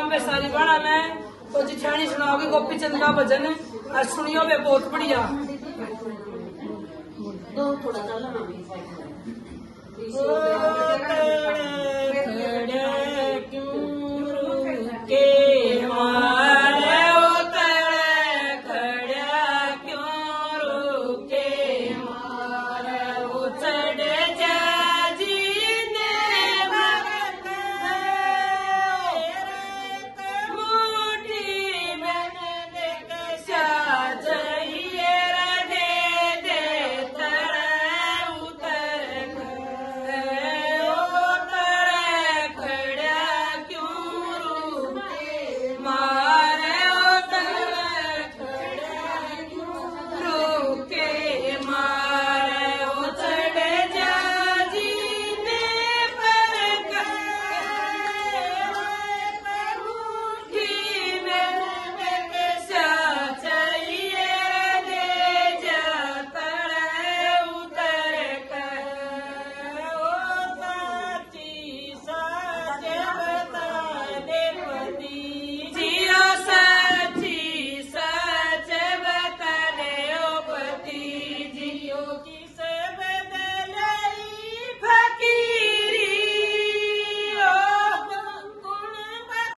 में सारी बाणा में तो जिठानी सुनाओगी गोपी चंद का भजन और सुनियो वे बहुत बढ़िया। थोड़ा